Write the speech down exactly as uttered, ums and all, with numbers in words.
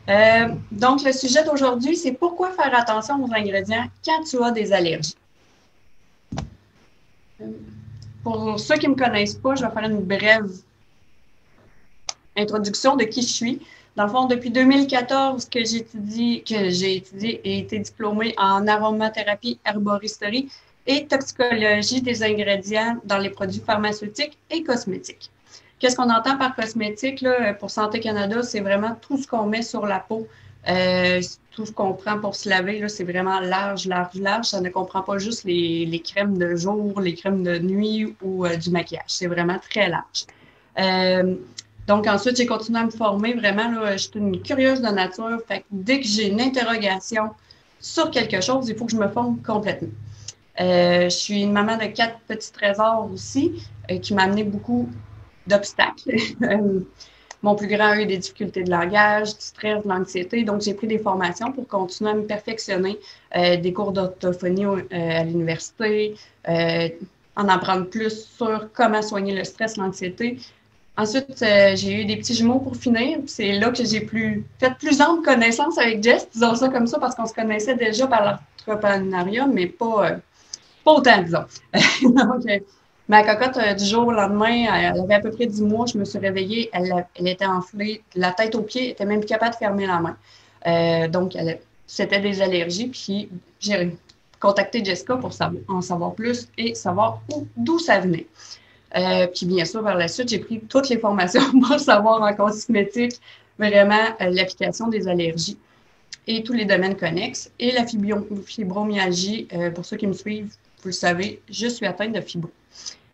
Euh, donc, le sujet d'aujourd'hui, c'est pourquoi faire attention aux ingrédients quand tu as des allergies. Pour ceux qui ne me connaissent pas, je vais faire une brève introduction de qui je suis. Dans le fond, depuis deux mille quatorze que j'étudie, que j'ai étudié et été diplômée en aromathérapie, herboristerie et toxicologie des ingrédients dans les produits pharmaceutiques et cosmétiques. Qu'est-ce qu'on entend par cosmétique là, pour Santé Canada? C'est vraiment tout ce qu'on met sur la peau, euh, tout ce qu'on prend pour se laver. C'est vraiment large, large, large. Ça ne comprend pas juste les, les crèmes de jour, les crèmes de nuit ou euh, du maquillage. C'est vraiment très large. Euh, donc, ensuite, j'ai continué à me former. Vraiment, là, je suis une curieuse de nature. Fait que dès que j'ai une interrogation sur quelque chose, il faut que je me forme complètement. Euh, je suis une maman de quatre petits trésors aussi, euh, qui m'a amené beaucoup d'obstacles. Mon plus grand a eu des difficultés de langage, du stress, de l'anxiété. Donc, j'ai pris des formations pour continuer à me perfectionner, euh, des cours d'orthophonie euh, à l'université, euh, en apprendre plus sur comment soigner le stress, l'anxiété. Ensuite, euh, j'ai eu des petits jumeaux pour finir. C'est là que j'ai plus fait plus ample connaissance avec Jess, disons ça comme ça, parce qu'on se connaissait déjà par l'entrepreneuriat, mais pas, euh, pas autant, disons. Donc, euh, ma cocotte, euh, du jour au lendemain, elle avait à peu près dix mois, je me suis réveillée, elle, elle était enflée, la tête aux pieds, elle était même plus capable de fermer la main. Euh, donc, c'était des allergies, puis j'ai contacté Jessica pour savoir, en savoir plus et savoir d'où ça venait. Euh, puis bien sûr, par la suite, j'ai pris toutes les formations pour savoir en cosmétique vraiment euh, l'application des allergies et tous les domaines connexes. Et la fibromyalgie, euh, pour ceux qui me suivent, vous le savez, je suis atteinte de fibro.